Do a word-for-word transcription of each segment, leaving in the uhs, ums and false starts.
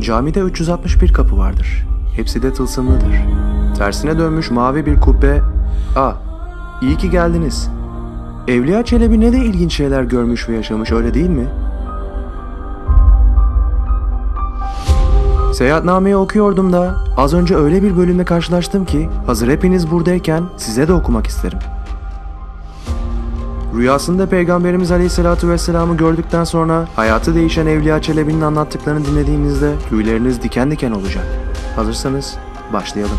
Camide üç yüz altmış bir kapı vardır. Hepsi de tılsımlıdır. Tersine dönmüş mavi bir kubbe. "Aa, iyi ki geldiniz. Evliya Çelebi ne de ilginç şeyler görmüş ve yaşamış, öyle değil mi?" Seyahatnameyi okuyordum da az önce öyle bir bölümle karşılaştım ki hazır hepiniz buradayken size de okumak isterim. Rüyasında Peygamberimiz Aleyhisselatü Vesselam'ı gördükten sonra hayatı değişen Evliya Çelebi'nin anlattıklarını dinlediğinizde tüyleriniz diken diken olacak. Hazırsanız başlayalım.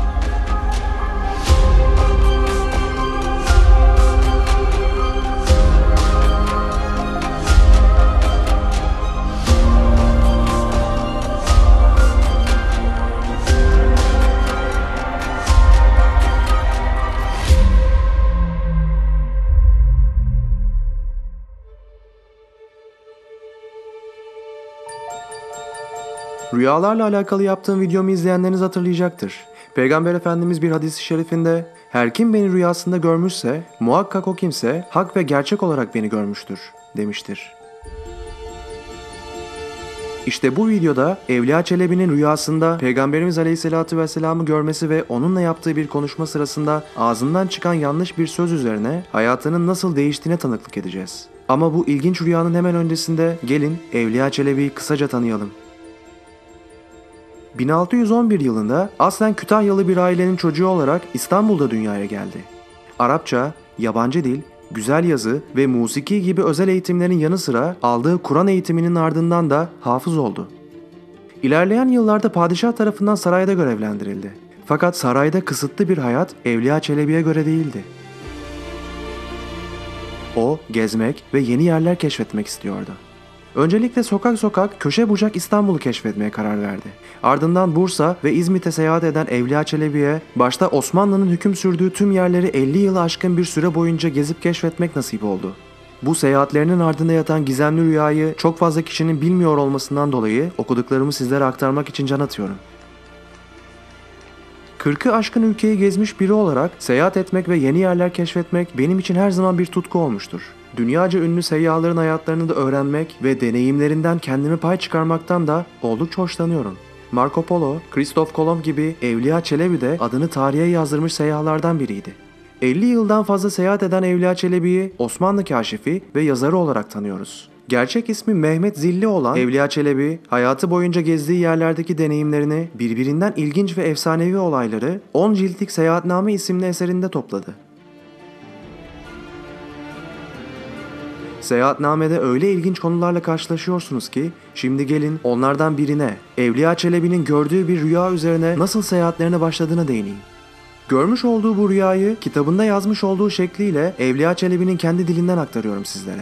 Rüyalarla alakalı yaptığım videomu izleyenleriniz hatırlayacaktır. Peygamber Efendimiz bir hadis-i şerifinde "Her kim beni rüyasında görmüşse muhakkak o kimse hak ve gerçek olarak beni görmüştür" demiştir. İşte bu videoda Evliya Çelebi'nin rüyasında Peygamberimiz Aleyhisselatü Vesselam'ı görmesi ve onunla yaptığı bir konuşma sırasında ağzından çıkan yanlış bir söz üzerine hayatının nasıl değiştiğine tanıklık edeceğiz. Ama bu ilginç rüyanın hemen öncesinde gelin Evliya Çelebi'yi kısaca tanıyalım. bin altı yüz on bir yılında aslen Kütahyalı bir ailenin çocuğu olarak İstanbul'da dünyaya geldi. Arapça, yabancı dil, güzel yazı ve musiki gibi özel eğitimlerin yanı sıra aldığı Kur'an eğitiminin ardından da hafız oldu. İlerleyen yıllarda padişah tarafından sarayda görevlendirildi. Fakat sarayda kısıtlı bir hayat Evliya Çelebi'ye göre değildi. O, gezmek ve yeni yerler keşfetmek istiyordu. Öncelikle sokak sokak, köşe bucak İstanbul'u keşfetmeye karar verdi. Ardından Bursa ve İzmit'e seyahat eden Evliya Çelebi'ye başta Osmanlı'nın hüküm sürdüğü tüm yerleri elli yılı aşkın bir süre boyunca gezip keşfetmek nasip oldu. Bu seyahatlerinin ardında yatan gizemli rüyayı çok fazla kişinin bilmiyor olmasından dolayı okuduklarımı sizlere aktarmak için can atıyorum. kırkı aşkın ülkeyi gezmiş biri olarak seyahat etmek ve yeni yerler keşfetmek benim için her zaman bir tutku olmuştur. Dünyaca ünlü seyyahların hayatlarını da öğrenmek ve deneyimlerinden kendime pay çıkarmaktan da oldukça hoşlanıyorum. Marco Polo, Christoph Kolomb gibi Evliya Çelebi de adını tarihe yazdırmış seyyahlardan biriydi. elli yıldan fazla seyahat eden Evliya Çelebi'yi Osmanlı kâşifi ve yazarı olarak tanıyoruz. Gerçek ismi Mehmet Zilli olan Evliya Çelebi, hayatı boyunca gezdiği yerlerdeki deneyimlerini, birbirinden ilginç ve efsanevi olayları on ciltlik Seyahatname isimli eserinde topladı. Seyahatname'de öyle ilginç konularla karşılaşıyorsunuz ki şimdi gelin onlardan birine, Evliya Çelebi'nin gördüğü bir rüya üzerine nasıl seyahatlerine başladığına değineyim. Görmüş olduğu bu rüyayı kitabında yazmış olduğu şekliyle Evliya Çelebi'nin kendi dilinden aktarıyorum sizlere.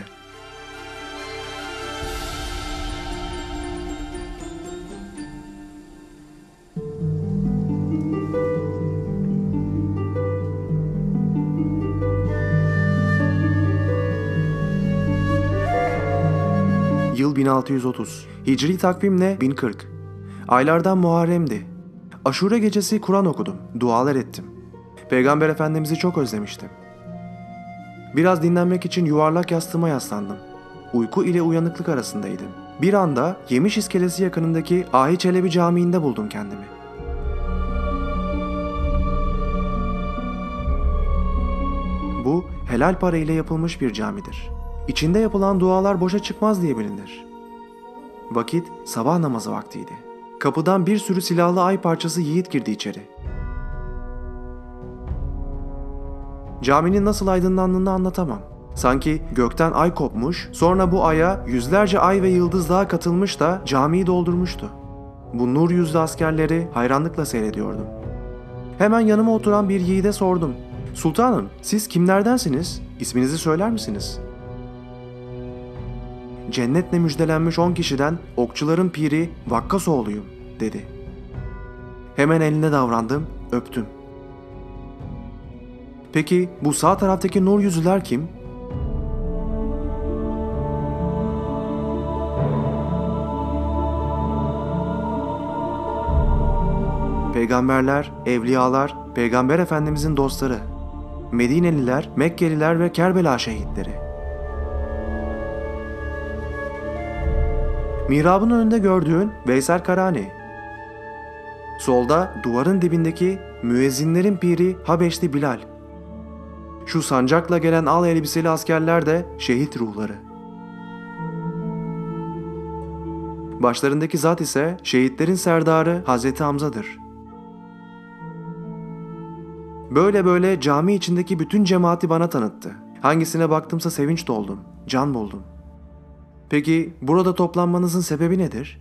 Yıl bin altı yüz otuz. Hicri takvimle bin kırk. Aylardan Muharrem'di. Aşure gecesi Kur'an okudum, dualar ettim. Peygamber Efendimiz'i çok özlemiştim. Biraz dinlenmek için yuvarlak yastığıma yaslandım. Uyku ile uyanıklık arasındaydım. Bir anda Yemiş İskelesi yakınındaki Ahi Çelebi Camii'nde buldum kendimi. Bu helal para ile yapılmış bir camidir. İçinde yapılan dualar boşa çıkmaz diye bilinir. Vakit sabah namazı vaktiydi. Kapıdan bir sürü silahlı ay parçası yiğit girdi içeri. Caminin nasıl aydınlandığını anlatamam. Sanki gökten ay kopmuş, sonra bu aya yüzlerce ay ve yıldız daha katılmış da camiyi doldurmuştu. Bu nur yüzlü askerleri hayranlıkla seyrediyordum. Hemen yanıma oturan bir yiğide sordum. "Sultanım, siz kimlerdensiniz? İsminizi söyler misiniz?" "Cennetle müjdelenmiş on kişiden okçuların piri Vakkasoğlu'yum," dedi. Hemen eline davrandım, öptüm. "Peki bu sağ taraftaki nur yüzlüler kim?" Peygamberler, evliyalar, Peygamber Efendimizin dostları, Medineliler, Mekkeliler ve Kerbela şehitleri. Mihrabın önünde gördüğün Veysel Karani. Solda duvarın dibindeki müezzinlerin piri Habeşli Bilal. Şu sancakla gelen al elbiseli askerler de şehit ruhları. Başlarındaki zat ise şehitlerin serdarı Hazreti Hamza'dır. Böyle böyle cami içindeki bütün cemaati bana tanıttı. Hangisine baktımsa sevinç doldum, can buldum. Peki burada toplanmanızın sebebi nedir?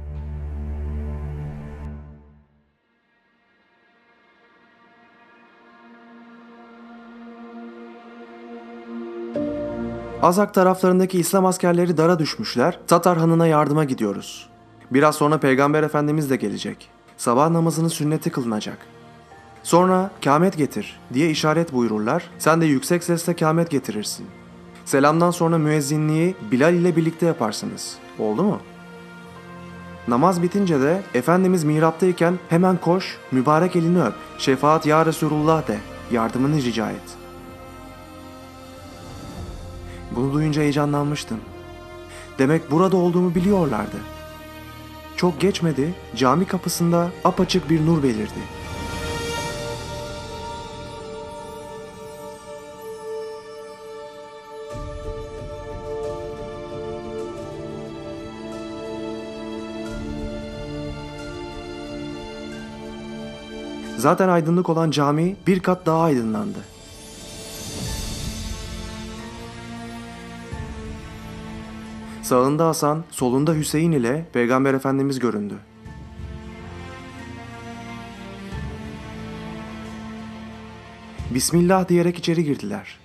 Azak taraflarındaki İslam askerleri dara düşmüşler, Tatar Hanı'na yardıma gidiyoruz. Biraz sonra Peygamber Efendimiz de gelecek. Sabah namazının sünneti kılınacak. Sonra kâmet getir diye işaret buyururlar, sen de yüksek sesle kâmet getirirsin. Selamdan sonra müezzinliği Bilal ile birlikte yaparsınız. Oldu mu? Namaz bitince de Efendimiz mihraptayken hemen koş, mübarek elini öp, şefaat ya Resulullah de, yardımını rica et. Bunu duyunca heyecanlanmıştım. Demek burada olduğumu biliyorlardı. Çok geçmedi, cami kapısında apaçık bir nur belirdi. Zaten aydınlık olan cami bir kat daha aydınlandı. Sağında Hasan, solunda Hüseyin ile Peygamber Efendimiz göründü. Bismillah diyerek içeri girdiler.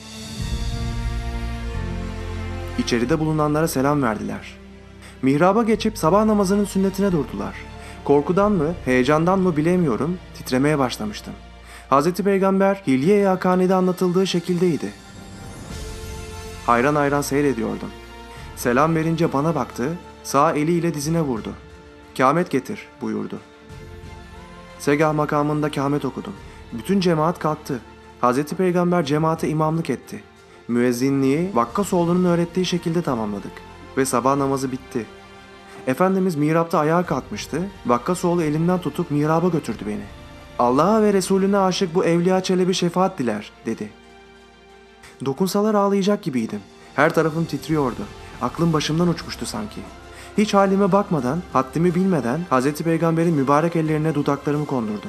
İçeride bulunanlara selam verdiler. Mihraba geçip sabah namazının sünnetine durdular. Korkudan mı, heyecandan mı bilemiyorum, titremeye başlamıştım. Hazreti Peygamber Hilye-i Hakanî'de anlatıldığı şekildeydi. Hayran hayran seyrediyordum. Selam verince bana baktı, sağ eliyle dizine vurdu. Kâmet getir buyurdu. Segah makamında kâmet okudum. Bütün cemaat kalktı. Hazreti Peygamber cemaate imamlık etti. Müezzinliği Vakkasoğlu'nun öğrettiği şekilde tamamladık. Ve sabah namazı bitti. Efendimiz mihrapta ayağa kalkmıştı. Vakkasoğlu elimden tutup mihraba götürdü beni. Allah'a ve Resulüne aşık bu Evliya Çelebi şefaat diler dedi. Dokunsalar ağlayacak gibiydim. Her tarafım titriyordu. Aklım başımdan uçmuştu sanki. Hiç halime bakmadan, haddimi bilmeden Hazreti Peygamber'in mübarek ellerine dudaklarımı kondurdum.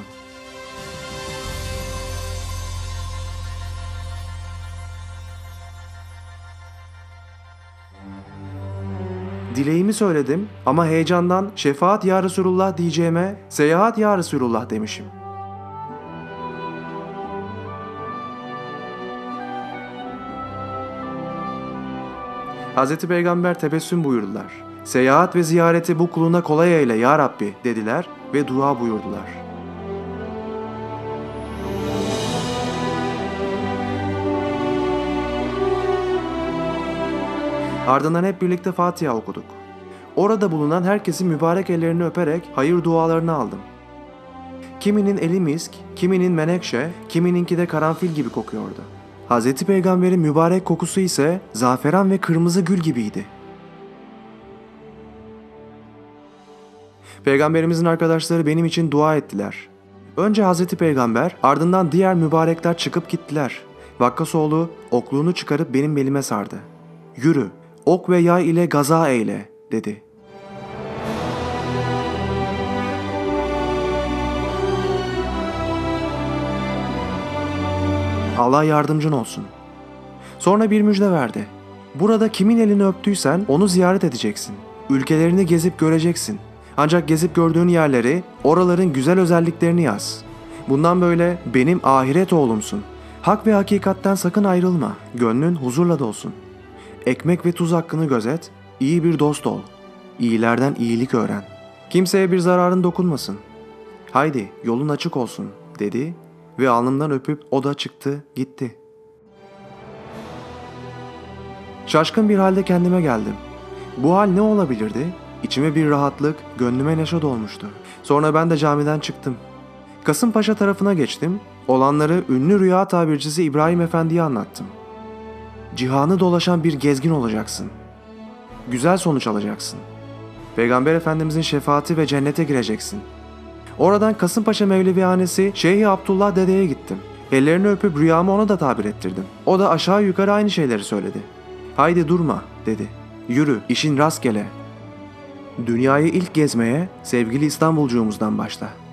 Dileğimi söyledim ama heyecandan şefaat ya Resulullah diyeceğime seyahat ya Resulullah demişim. Hazreti Peygamber tebessüm buyurdular. Seyahat ve ziyareti bu kuluna kolay eyle ya Rabbi dediler ve dua buyurdular. Ardından hep birlikte Fatiha okuduk. Orada bulunan herkesin mübarek ellerini öperek hayır dualarını aldım. Kiminin eli misk, kiminin menekşe, kimininki de karanfil gibi kokuyordu. Hazreti Peygamber'in mübarek kokusu ise zaferan ve kırmızı gül gibiydi. Peygamberimizin arkadaşları benim için dua ettiler. Önce Hazreti Peygamber, ardından diğer mübarekler çıkıp gittiler. Vakkasoğlu okluğunu çıkarıp benim belime sardı. Yürü, ok ve yay ile gaza eyle dedi. Allah yardımcın olsun. Sonra bir müjde verdi. Burada kimin elini öptüysen onu ziyaret edeceksin. Ülkelerini gezip göreceksin. Ancak gezip gördüğün yerleri, oraların güzel özelliklerini yaz. Bundan böyle benim ahiret oğlumsun. Hak ve hakikatten sakın ayrılma. Gönlün huzurla dolsun. Ekmek ve tuz hakkını gözet, iyi bir dost ol. İyilerden iyilik öğren. Kimseye bir zararın dokunmasın. Haydi yolun açık olsun dedi ve alnımdan öpüp o da çıktı gitti. Şaşkın bir halde kendime geldim. Bu hal ne olabilirdi? İçime bir rahatlık, gönlüme neşe dolmuştu. Sonra ben de camiden çıktım. Kasımpaşa tarafına geçtim. Olanları ünlü rüya tabircisi İbrahim Efendi'ye anlattım. Cihanı dolaşan bir gezgin olacaksın. Güzel sonuç alacaksın. Peygamber Efendimizin şefaati ve cennete gireceksin. Oradan Kasımpaşa Mevlevihanesi Şeyh Abdullah Dede'ye gittim. Ellerini öpüp rüyamı ona da tabir ettirdim. O da aşağı yukarı aynı şeyleri söyledi. Haydi durma dedi. Yürü, işin rastgele. Dünyayı ilk gezmeye sevgili İstanbulcuğumuzdan başla.